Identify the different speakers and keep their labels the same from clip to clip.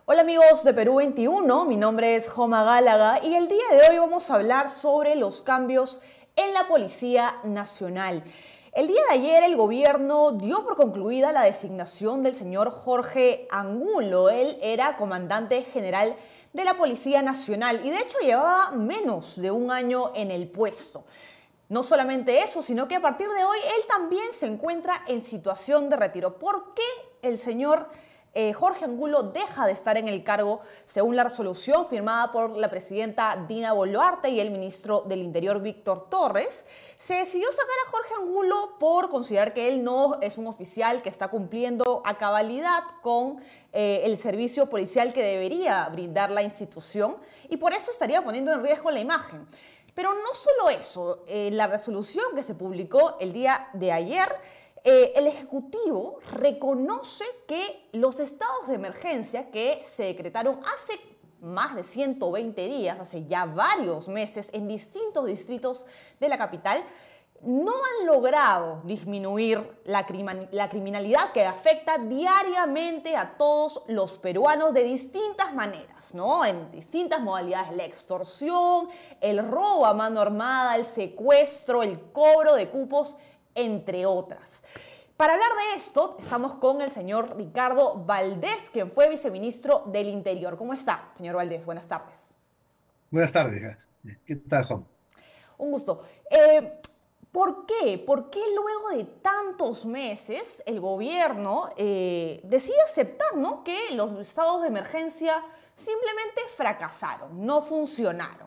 Speaker 1: Hola amigos de Perú 21, mi nombre es Joma Gálaga y el día de hoy vamos a hablar sobre los cambios en la Policía Nacional. El día de ayer el gobierno dio por concluida la designación del señor Jorge Angulo. Él era comandante general de la Policía Nacional y de hecho llevaba menos de un año en el puesto. No solamente eso, sino que a partir de hoy él también se encuentra en situación de retiro. ¿Por qué el señor Jorge Angulo deja de estar en el cargo según la resolución firmada por la presidenta Dina Boluarte y el ministro del Interior Víctor Torres? Se decidió sacar a Jorge Angulo por considerar que él no es un oficial que está cumpliendo a cabalidad con el servicio policial que debería brindar la institución y por eso estaría poniendo en riesgo la imagen. Pero no solo eso, la resolución que se publicó el día de ayer, el Ejecutivo reconoce que los estados de emergencia que se decretaron hace más de 120 días, hace ya varios meses, en distintos distritos de la capital, no han logrado disminuir la criminalidad que afecta diariamente a todos los peruanos de distintas maneras, ¿no? En distintas modalidades, la extorsión, el robo a mano armada, el secuestro, el cobro de cupos, entre otras. Para hablar de esto, estamos con el señor Ricardo Valdés, quien fue viceministro del Interior. ¿Cómo está, señor Valdés? Buenas tardes.
Speaker 2: Buenas tardes. ¿Qué tal, Juan?
Speaker 1: Un gusto. ¿Por qué? ¿Por qué luego de tantos meses el gobierno decide aceptar, ¿no?, que los estados de emergencia simplemente fracasaron, no funcionaron?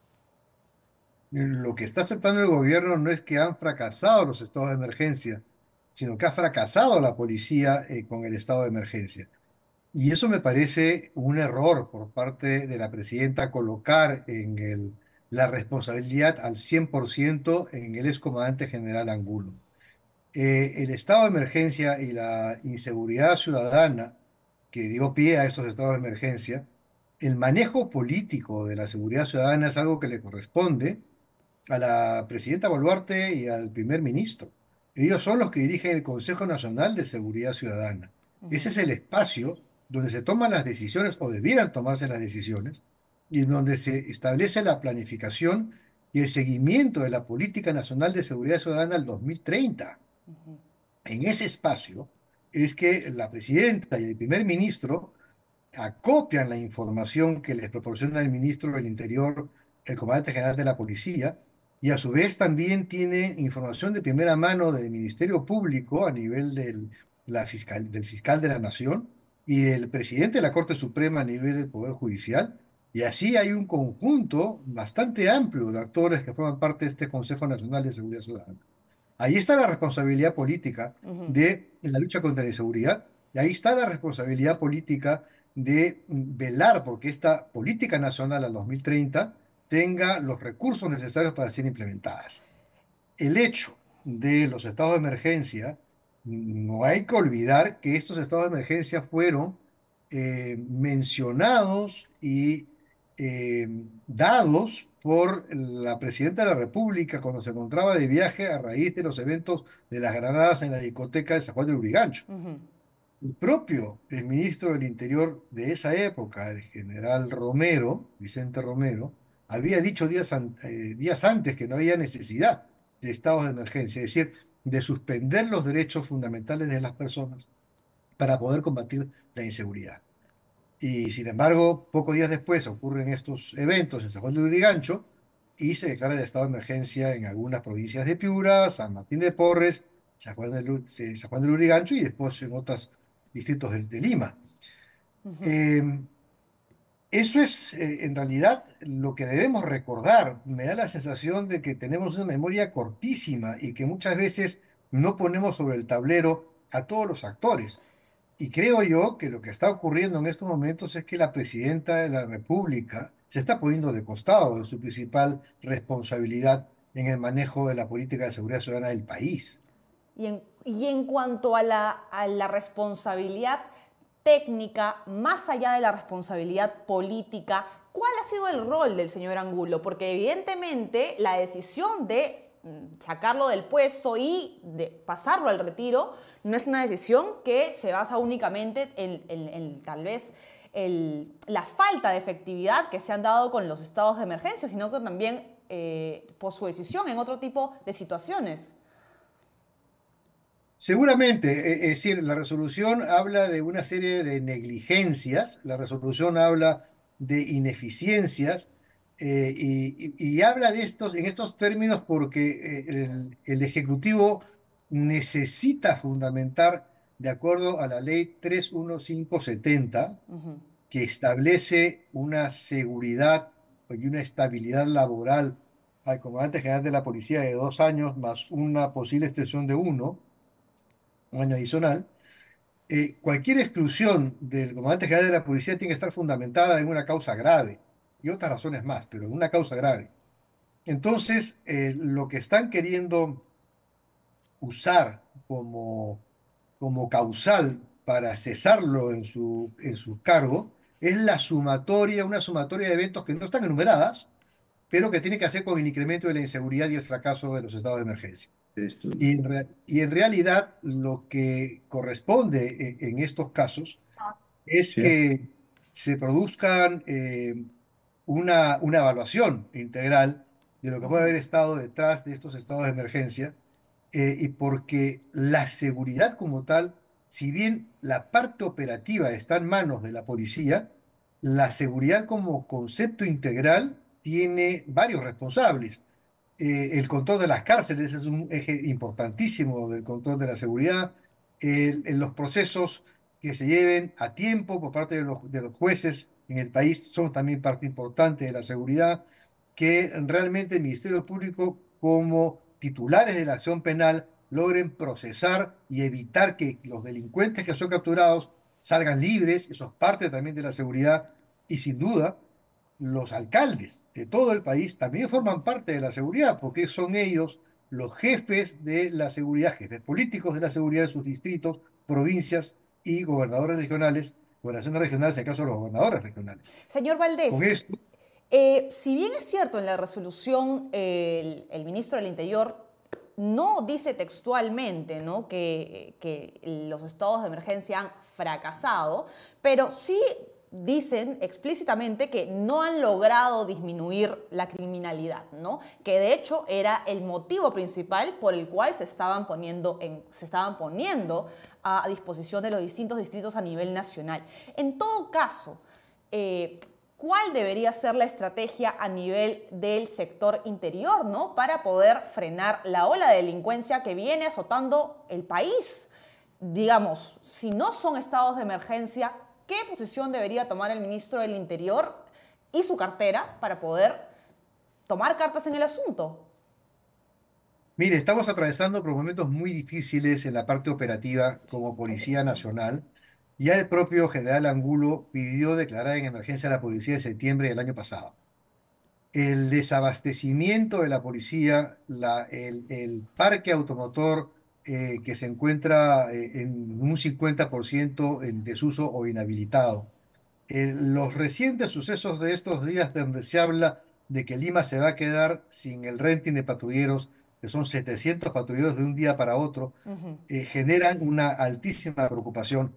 Speaker 2: Lo que está aceptando el gobierno no es que han fracasado los estados de emergencia, sino que ha fracasado la policía con el estado de emergencia. Y eso me parece un error por parte de la presidenta colocar la responsabilidad al 100% en el excomandante general Angulo. El estado de emergencia y la inseguridad ciudadana que dio pie a esos estados de emergencia, el manejo político de la seguridad ciudadana es algo que le corresponde a la presidenta Boluarte y al primer ministro. Ellos son los que dirigen el Consejo Nacional de Seguridad Ciudadana. Ese es el espacio donde se toman las decisiones o debieran tomarse las decisiones y donde se establece la planificación y el seguimiento de la Política Nacional de Seguridad Ciudadana al 2030. En ese espacio es que la presidenta y el primer ministro acopian la información que les proporciona el ministro del Interior, el comandante general de la policía, y a su vez también tiene información de primera mano del Ministerio Público a nivel del fiscal de la Nación y del presidente de la Corte Suprema a nivel del Poder Judicial. Y así hay un conjunto bastante amplio de actores que forman parte de este Consejo Nacional de Seguridad Ciudadana. Ahí está la responsabilidad política de la lucha contra la inseguridad, y ahí está la responsabilidad política de velar porque esta política nacional al 2030 tenga los recursos necesarios para ser implementadas. El hecho de los estados de emergencia, no hay que olvidar que estos estados de emergencia fueron mencionados y dados por la presidenta de la República cuando se encontraba de viaje a raíz de los eventos de las granadas en la discoteca de San Juan del Urigancho. El ministro del Interior de esa época, el general Romero, Vicente Romero, había dicho días antes que no había necesidad de estados de emergencia, es decir, de suspender los derechos fundamentales de las personas para poder combatir la inseguridad. Y sin embargo, pocos días después ocurren estos eventos en San Juan de Lurigancho y se declara el estado de emergencia en algunas provincias de Piura, San Martín de Porres, San Juan de Lurigancho y después en otros distritos de Lima. Eh, Eso es en realidad lo que debemos recordar. Me da la sensación de que tenemos una memoria cortísima y que muchas veces no ponemos sobre el tablero a todos los actores. Y creo yo que lo que está ocurriendo en estos momentos es que la presidenta de la República se está poniendo de costado de su principal responsabilidad en el manejo de la política de seguridad ciudadana del país.
Speaker 1: Y en cuanto a la responsabilidad técnica, más allá de la responsabilidad política, ¿cuál ha sido el rol del señor Angulo? Porque evidentemente la decisión de sacarlo del puesto y de pasarlo al retiro no es una decisión que se basa únicamente en tal vez la falta de efectividad que se han dado con los estados de emergencia, sino que también por su decisión en otro tipo de situaciones.
Speaker 2: Seguramente, es decir, la resolución habla de una serie de negligencias, la resolución habla de ineficiencias, y habla de estos, en estos términos porque el Ejecutivo necesita fundamentar, de acuerdo a la ley 31570,
Speaker 1: Ujú,
Speaker 2: que establece una seguridad y una estabilidad laboral al comandante general de la policía de 2 años más una posible extensión de un año adicional. Cualquier exclusión del comandante general de la policía tiene que estar fundamentada en una causa grave y otras razones más, pero en una causa grave. Entonces, lo que están queriendo usar como causal para cesarlo en su cargo es una sumatoria de eventos que no están enumeradas, pero que tiene que hacer con el incremento de la inseguridad y el fracaso de los estados de emergencia.
Speaker 3: Esto,
Speaker 2: Y en realidad lo que corresponde en estos casos es
Speaker 3: sí,
Speaker 2: que se produzcan una evaluación integral de lo que puede
Speaker 1: ujú,
Speaker 2: haber estado detrás de estos estados de emergencia, y porque la seguridad como tal, si bien la parte operativa está en manos de la policía, la seguridad como concepto integral tiene varios responsables. El control de las cárceles es un eje importantísimo del control de la seguridad. En los procesos que se lleven a tiempo por parte de los jueces en el país son también parte importante de la seguridad. Que realmente el Ministerio Público, como titulares de la acción penal, logren procesar y evitar que los delincuentes que son capturados salgan libres. Eso es parte también de la seguridad. Y sin duda, los alcaldes de todo el país también forman parte de la seguridad, porque son ellos los jefes de la seguridad, jefes políticos de la seguridad de sus distritos, provincias y gobernadores regionales, gobernaciones regionales, en el caso de los gobernadores regionales.
Speaker 1: Señor
Speaker 2: Con
Speaker 1: Valdés,
Speaker 2: esto,
Speaker 1: si bien es cierto en la resolución el ministro del Interior no dice textualmente, ¿no?, que los estados de emergencia han fracasado, pero sí dicen explícitamente que no han logrado disminuir la criminalidad, ¿no?, que de hecho era el motivo principal por el cual se estaban poniendo a disposición de los distintos distritos a nivel nacional. En todo caso, ¿cuál debería ser la estrategia a nivel del sector interior, ¿no?, para poder frenar la ola de delincuencia que viene azotando el país? Digamos, si no son estados de emergencia, ¿qué posición debería tomar el ministro del Interior y su cartera para poder tomar cartas en el asunto?
Speaker 2: mire, estamos atravesando por momentos muy difíciles en la parte operativa como
Speaker 1: Ok.
Speaker 2: Policía Nacional. Ya el propio general Angulo pidió declarar en emergencia a la policía en septiembre del año pasado. El desabastecimiento de la policía, el parque automotor que se encuentra en un 50% en desuso o inhabilitado. Los recientes sucesos de estos días donde se habla de que Lima se va a quedar sin el renting de patrulleros, que son 700 patrulleros de un día para otro,
Speaker 1: Ujú,
Speaker 2: generan una altísima preocupación.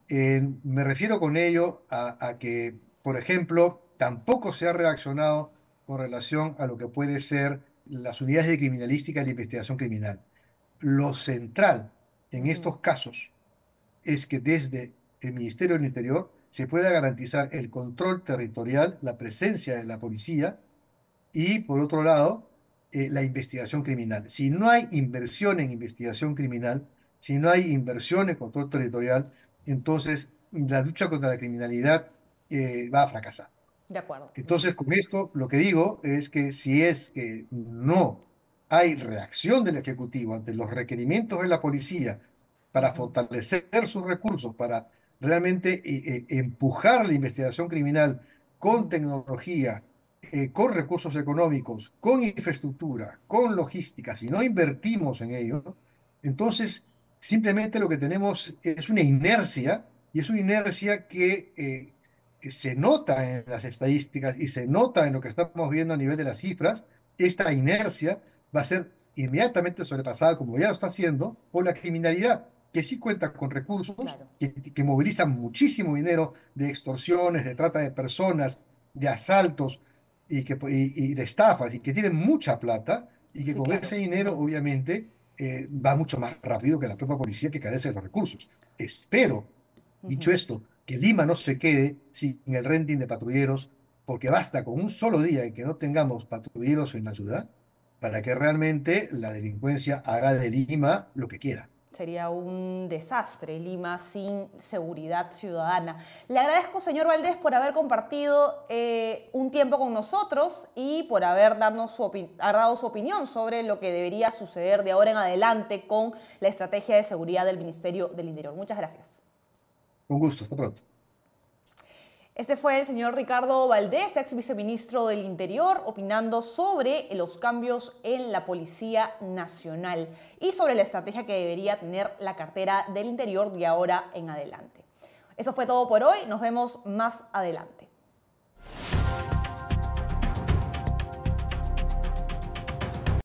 Speaker 2: Me refiero con ello a que, por ejemplo, tampoco se ha reaccionado con relación a lo que puede ser las unidades de criminalística y la investigación criminal. Lo central en
Speaker 1: ujú.
Speaker 2: estos casos es que desde el Ministerio del Interior se pueda garantizar el control territorial, la presencia de la policía y, por otro lado, la investigación criminal. Si no hay inversión en investigación criminal, si no hay inversión en control territorial, entonces la lucha contra la criminalidad va a fracasar.
Speaker 1: De acuerdo.
Speaker 2: Entonces, con esto, lo que digo es que si es que no hay reacción del Ejecutivo ante los requerimientos de la policía para
Speaker 1: Ujú,
Speaker 2: fortalecer sus recursos, para realmente empujar la investigación criminal con
Speaker 1: ujú.
Speaker 2: tecnología, con recursos económicos, con infraestructura, con logística, si no invertimos en ello, entonces simplemente lo que tenemos es una inercia, y es una inercia que se nota en las estadísticas y se nota en lo que estamos viendo a nivel de las cifras. Esta inercia va a ser inmediatamente sobrepasada, como ya lo está haciendo, por la criminalidad. que sí cuenta con recursos,
Speaker 1: Claro.
Speaker 2: que movilizan muchísimo dinero de extorsiones, de trata de personas, de asaltos y de estafas, y que tienen mucha plata, y que
Speaker 1: Sí,
Speaker 2: con
Speaker 1: claro.
Speaker 2: ese dinero,
Speaker 1: Ujú,
Speaker 2: obviamente, va mucho más rápido que la propia policía que carece de los recursos. Espero, dicho
Speaker 1: ujú.
Speaker 2: esto, que Lima no se quede sin el renting de patrulleros, porque basta con un solo día en que no tengamos patrulleros en la ciudad para que realmente la delincuencia haga de Lima lo que quiera.
Speaker 1: Sería un desastre Lima sin seguridad ciudadana. Le agradezco, señor Valdés, por haber compartido un tiempo con nosotros y por haber dado su opinión sobre lo que debería suceder de ahora en adelante con la estrategia de seguridad del Ministerio del Interior. Muchas gracias.
Speaker 2: Con gusto, hasta pronto.
Speaker 1: Este fue el señor Ricardo Valdés, ex viceministro del Interior, opinando sobre los cambios en la Policía Nacional y sobre la estrategia que debería tener la cartera del Interior de ahora en adelante. Eso fue todo por hoy, nos vemos más adelante.